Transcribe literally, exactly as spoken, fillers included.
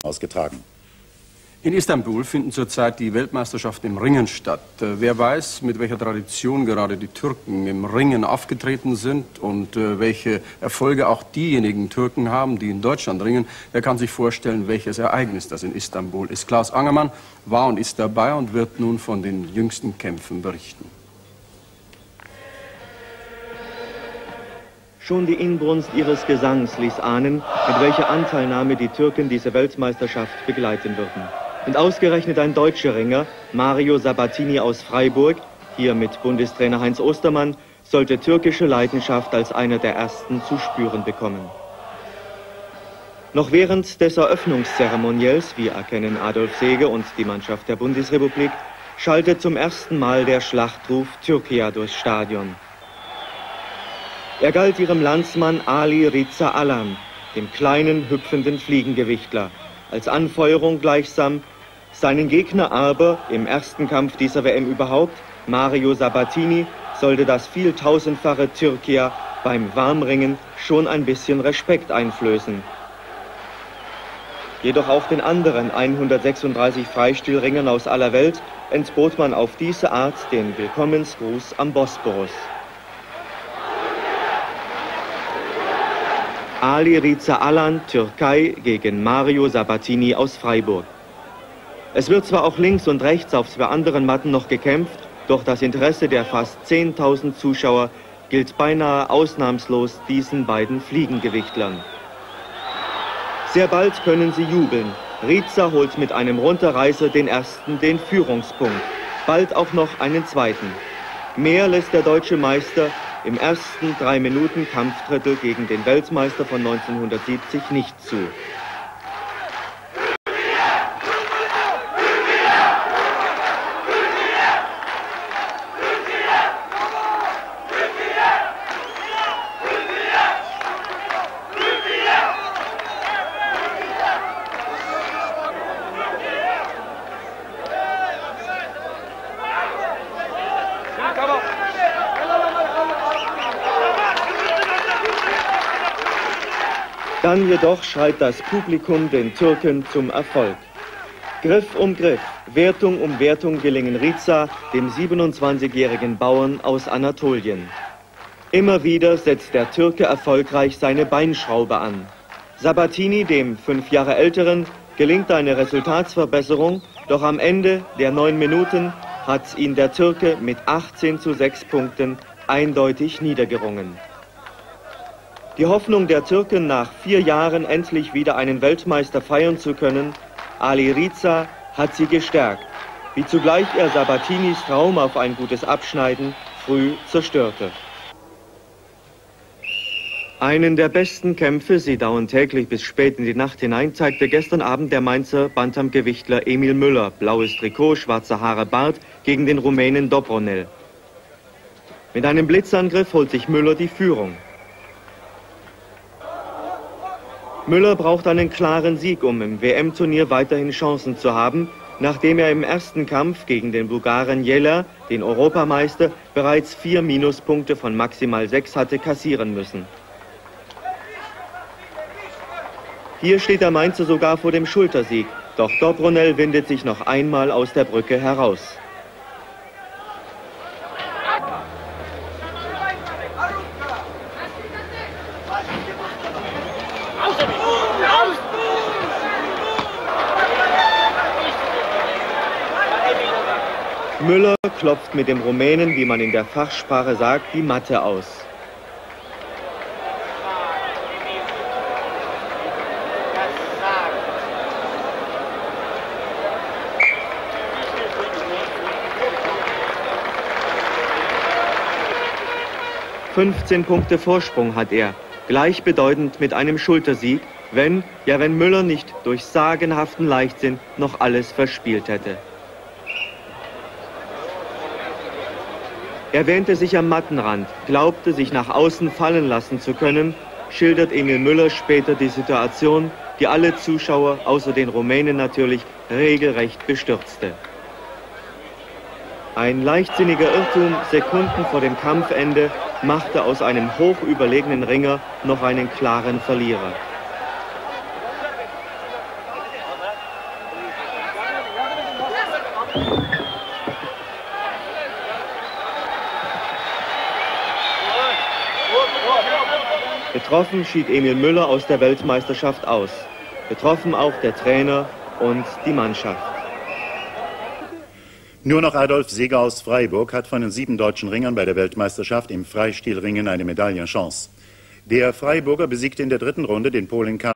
ausgetragen. In Istanbul finden zurzeit die Weltmeisterschaften im Ringen statt. Äh, wer weiß, mit welcher Tradition gerade die Türken im Ringen aufgetreten sind und äh, welche Erfolge auch diejenigen Türken haben, die in Deutschland ringen, der kann sich vorstellen, welches Ereignis das in Istanbul ist. Klaus Angermann war und ist dabei und wird nun von den jüngsten Kämpfen berichten. Schon die Inbrunst ihres Gesangs ließ ahnen, mit welcher Anteilnahme die Türken diese Weltmeisterschaft begleiten würden. Und ausgerechnet ein deutscher Ringer, Mario Sabatini aus Freiburg, hier mit Bundestrainer Heinz Ostermann, sollte türkische Leidenschaft als einer der ersten zu spüren bekommen. Noch während des Eröffnungszeremoniells, wie erkennen Adolf Seeger und die Mannschaft der Bundesrepublik, schaltet zum ersten Mal der Schlachtruf Türkiye durchs Stadion. Er galt ihrem Landsmann Ali Riza Alan, dem kleinen, hüpfenden Fliegengewichtler, als Anfeuerung gleichsam. Seinen Gegner aber, im ersten Kampf dieser W M überhaupt, Mario Sabatini, sollte das vieltausendfache Türkiye beim Warmringen schon ein bisschen Respekt einflößen. Jedoch auch den anderen hundertsechsunddreißig Freistilringern aus aller Welt entbot man auf diese Art den Willkommensgruß am Bosporus. Ali Riza Alan, Türkei, gegen Mario Sabatini aus Freiburg. Es wird zwar auch links und rechts auf zwei anderen Matten noch gekämpft, doch das Interesse der fast zehntausend Zuschauer gilt beinahe ausnahmslos diesen beiden Fliegengewichtlern. Sehr bald können sie jubeln. Riza holt mit einem Runterreißer den ersten, den Führungspunkt, bald auch noch einen zweiten. Mehr lässt der deutsche Meister im ersten drei Minuten Kampfdrittel gegen den Weltmeister von neunzehnhundertsiebzig nicht zu. Dann jedoch schreit das Publikum den Türken zum Erfolg. Griff um Griff, Wertung um Wertung gelingen Riza, dem siebenundzwanzigjährigen Bauern aus Anatolien. Immer wieder setzt der Türke erfolgreich seine Beinschraube an. Sabatini, dem fünf Jahre älteren, gelingt eine Resultatsverbesserung, doch am Ende der neun Minuten hat ihn der Türke mit achtzehn zu sechs Punkten eindeutig niedergerungen. Die Hoffnung der Türken, nach vier Jahren endlich wieder einen Weltmeister feiern zu können, Ali Riza, hat sie gestärkt, wie zugleich er Sabatinis Traum auf ein gutes Abschneiden früh zerstörte. Einen der besten Kämpfe, sie dauern täglich bis spät in die Nacht hinein, zeigte gestern Abend der Mainzer Bantamgewichtler Emil Müller, blaues Trikot, schwarze Haare, Bart, gegen den Rumänen Dobronel. Mit einem Blitzangriff holt sich Müller die Führung. Müller braucht einen klaren Sieg, um im W M-Turnier weiterhin Chancen zu haben, nachdem er im ersten Kampf gegen den Bulgaren Jeler, den Europameister, bereits vier Minuspunkte von maximal sechs hatte kassieren müssen. Hier steht der Mainzer sogar vor dem Schultersieg, doch Dobronel windet sich noch einmal aus der Brücke heraus. Müller klopft mit dem Rumänen, wie man in der Fachsprache sagt, die Matte aus. fünfzehn Punkte Vorsprung hat er, gleichbedeutend mit einem Schultersieg, wenn, ja wenn Müller nicht durch sagenhaften Leichtsinn noch alles verspielt hätte. Er wähnte sich am Mattenrand, glaubte, sich nach außen fallen lassen zu können, schildert Emil Müller später die Situation, die alle Zuschauer, außer den Rumänen natürlich, regelrecht bestürzte. Ein leichtsinniger Irrtum, Sekunden vor dem Kampfende, machte aus einem hochüberlegenen Ringer noch einen klaren Verlierer. Betroffen schied Emil Müller aus der Weltmeisterschaft aus. Betroffen auch der Trainer und die Mannschaft. Nur noch Adolf Seeger aus Freiburg hat von den sieben deutschen Ringern bei der Weltmeisterschaft im Freistilringen eine Medaillenchance. Der Freiburger besiegte in der dritten Runde den Polen Karl